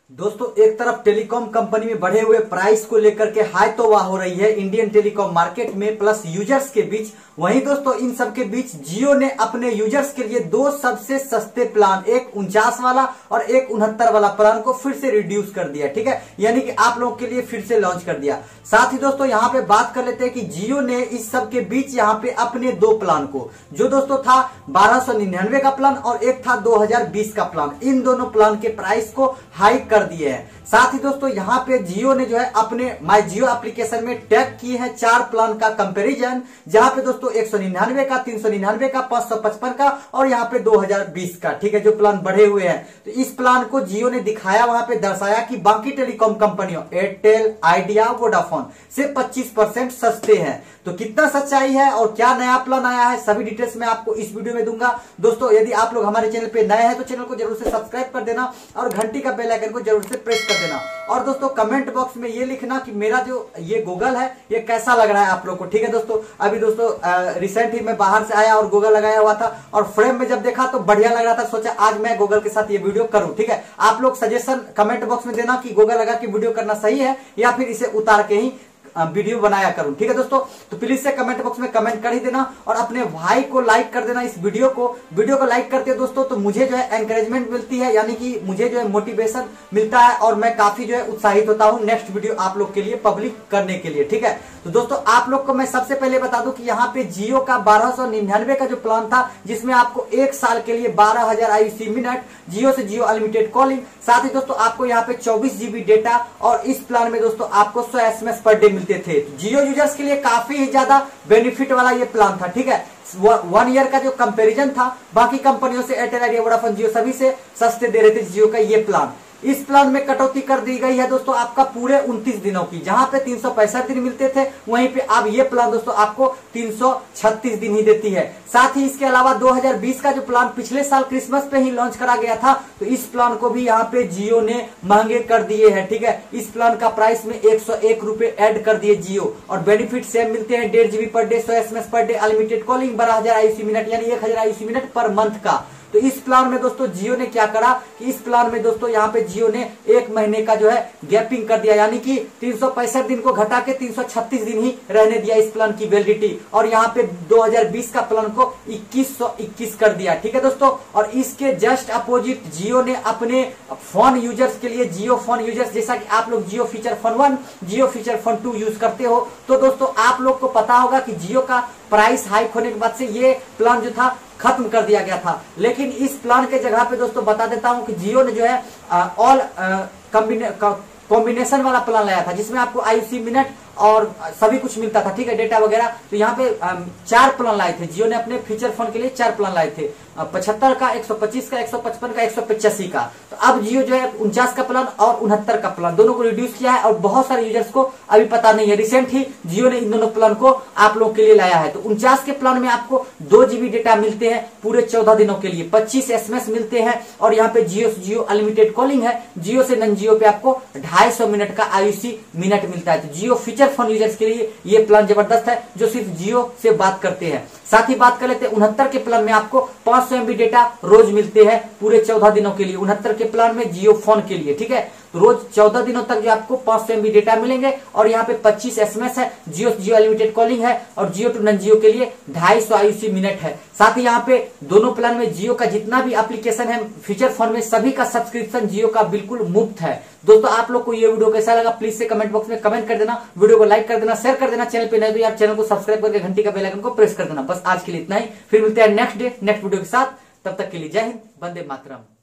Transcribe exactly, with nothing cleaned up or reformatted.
दोस्तों एक तरफ टेलीकॉम कंपनी में बढ़े हुए प्राइस को लेकर के हाई तौबा हो रही है इंडियन टेलीकॉम मार्केट में प्लस यूजर्स के बीच। वहीं दोस्तों इन सब के बीच जियो ने अपने यूजर्स के लिए दो सबसे सस्ते प्लान, एक उनचास वाला और एक उनहत्तर वाला प्लान को फिर से रिड्यूस कर दिया। ठीक है, यानी कि आप लोगों के लिए फिर से लॉन्च कर दिया। साथ ही दोस्तों यहाँ पे बात कर लेते हैं कि जियो ने इस सब के बीच यहाँ पे अपने दो प्लान को, जो दोस्तों था बारह सौ निन्यानवे का प्लान और एक था दो हजार बीस का प्लान, इन दोनों प्लान के प्राइस को हाइक कर दिए हैं। साथ ही दोस्तों यहाँ पे जियो ने जो है अपने माई जियो एप्लीकेशन में टैग किए हैं चार प्लान का कंपैरिजन, जहां पे दोस्तों एक सौ निन्यानवे का, तीन सौ निन्यानवे का, पांच सौ पचपन का और यहाँ पे दो हजार बीस का। ठीक है, जो प्लान बढ़े हुए हैं तो इस प्लान को जियो ने दिखाया, वहां पे दर्शाया कि बाकी टेलीकॉम कंपनियों एयरटेल, आइडिया, वोडाफोन से पच्चीस परसेंट सस्ते हैं। तो कितना सच्चाई है और क्या नया प्लान आया है, सभी डिटेल्स मैं आपको इस वीडियो में दूंगा। दोस्तों यदि आप लोग हमारे चैनल पे नए हैं तो चैनल को जरूर से सब्सक्राइब कर देना और घंटी का बेल आइकन को जरूर से प्रेस कर देना। और दोस्तों कमेंट बॉक्स में ये लिखना कि मेरा जो ये गूगल है ये कैसा लग रहा है आप लोग को। ठीक है दोस्तों, अभी दोस्तों रिसेंट ही मैं बाहर से आया और गूगल लगाया हुआ था और फ्रेम में जब देखा तो बढ़िया लग रहा था, सोचा आज मैं गूगल के साथ ये वीडियो करूं। ठीक है, आप लोग सजेशन कमेंट बॉक्स में देना कि गूगल लगा कि वीडियो करना सही है या फिर इसे उतार के ही वीडियो बनाया करूं। ठीक है दोस्तों, तो प्लीज से कमेंट बॉक्स में कमेंट कर ही देना और अपने भाई को लाइक कर देना। इस वीडियो को वीडियो को लाइक करते हो दोस्तों तो मुझे जो है एनकरेजमेंट मिलती है, यानी कि मुझे जो है मोटिवेशन मिलता है और मैं काफी जो है उत्साहित होता हूं नेक्स्ट वीडियो आप लोग के लिए पब्लिक करने के लिए। ठीक है, तो दोस्तों आप लोग को मैं सबसे पहले बता दूं कि यहाँ पे जियो का बारह सौ निन्यानवे का जो प्लान था, जिसमें आपको एक साल के लिए बारह हजार आईयूसी मिनट जियो से जियो अनलिमिटेड कॉलिंग, साथ ही दोस्तों आपको यहाँ पे चौबीस जीबी डेटा और इस प्लान में दोस्तों आपको सौ एसएमएस पर डे मिलते थे। जियो यूजर्स के लिए काफी ही ज्यादा बेनिफिट वाला ये प्लान था। ठीक है, वन ईयर का जो कंपैरिजन था बाकी कंपनियों से, एयरटेल, आइडिया, वोडाफोन, जियो सभी से सस्ते दे रहे थे जियो का ये प्लान। इस प्लान में कटौती कर दी गई है दोस्तों आपका पूरे उनतीस दिनों की, जहां पे तीन सौ पैंसठ दिन मिलते थे वहीं पे अब ये प्लान दोस्तों आपको तीन सौ छत्तीस दिन ही देती है। साथ ही इसके अलावा दो हजार बीस का जो प्लान पिछले साल क्रिसमस पे ही लॉन्च करा गया था, तो इस प्लान को भी यहाँ पे जियो ने महंगे कर दिए हैं। ठीक है, इस प्लान का प्राइस में एक सौ एक रुपए ऐड कर दिए जियो और बेनिफिट सेम मिलते हैं, डेढ़ जीबी पर डे, सौ SMS per day, unlimited calling, बारह हजार आईयूसी मिनट यानी एक हजार आईयूसी मिनट पर मंथ का। तो इस प्लान में दोस्तों जियो ने क्या करा कि इस प्लान में दोस्तों यहाँ पे जियो ने एक महीने का जो है गैपिंग कर दिया, यानी कि तीन सौ पैंसठ दिन को घटा के तीन सौ छत्तीस दिन ही रहने दिया इस प्लान की वैलिडिटी, और यहाँ पे दो हजार बीस का प्लान को इक्कीस सौ इक्कीस कर दिया। ठीक है दोस्तों, और इसके जस्ट अपोजिट जियो ने अपने फोन यूजर्स के लिए, जियो फोन यूजर्स, जैसा कि आप लोग Jio feature phone one, Jio feature phone two use करते हो, तो दोस्तों आप लोग को पता होगा कि जियो का प्राइस हाइक होने के बाद से ये प्लान जो था खत्म कर दिया गया था। लेकिन इस प्लान के जगह पे दोस्तों बता देता हूं कि जियो ने जो है ऑल कॉम्बिनेशन वाला प्लान लाया था, जिसमें आपको आईयूसी मिनट और सभी कुछ मिलता था। ठीक है, डेटा वगैरह। तो यहाँ पे चार प्लान लाए थे जियो ने अपने फीचर फोन के लिए, चार प्लान लाए थे, पचहत्तर का, एक सौ पच्चीस का, एक सौ पचपन का, एक सौ पचासी का। तो अब जियो जो है उनचास का प्लान और उनहत्तर का प्लान दोनों को रिड्यूस किया है और बहुत सारे यूजर्स को अभी पता नहीं है। रिसेंट ही जियो ने इन दोनों प्लान को आप लोग के लिए लाया है। तो उनचास के प्लान में आपको दो जीबी डेटा मिलते हैं पूरे चौदह दिनों के लिए, पच्चीस एसएमएस मिलते हैं और यहाँ पे जियो से जियो अनलिमिटेड कॉलिंग है। जियो से नन जियो पे आपको ढाई सौ मिनट का आईयूसी मिनट मिलता है। तो जियो फीचर फोन यूजर्स के लिए ये प्लान जबरदस्त है जो सिर्फ जियो से बात करते हैं। साथ ही बात कर लेते हैं उनहत्तर के प्लान में आपको पांच सौ एमबी डेटा रोज मिलते हैं पूरे चौदह दिनों के लिए, उनहत्तर के प्लान में जियो फोन के लिए। ठीक है, तो रोज चौदह दिनों तक जो आपको पांच सौ एमबी डेटा मिलेंगे और यहाँ पे पच्चीस एसएमएस है, जियो जियो अनलिमिटेड कॉलिंग है और जियो टू नन जियो के लिए ढाई सौ आईयूसी मिनट है। साथ ही यहाँ पे दोनों प्लान में जियो का जितना भी एप्लीकेशन है फीचर फोन में, सभी का सब्सक्रिप्शन जियो का बिल्कुल मुफ्त है। दोस्तों आप लोग को ये वीडियो कैसा लगा प्लीज से कमेंट बॉक्स में कमेंट कर देना, वीडियो को लाइक कर देना, शेयर कर देना, चैनल पे नए तो यार चैनल को सब्सक्राइब करके घंटी का बेल आइकन को प्रेस कर देना। बस आज के लिए इतना ही, फिर मिलते हैं नेक्स्ट डे नेक्स्ट वीडियो के साथ। तब तक के लिए जय हिंद, वंदे मातरम।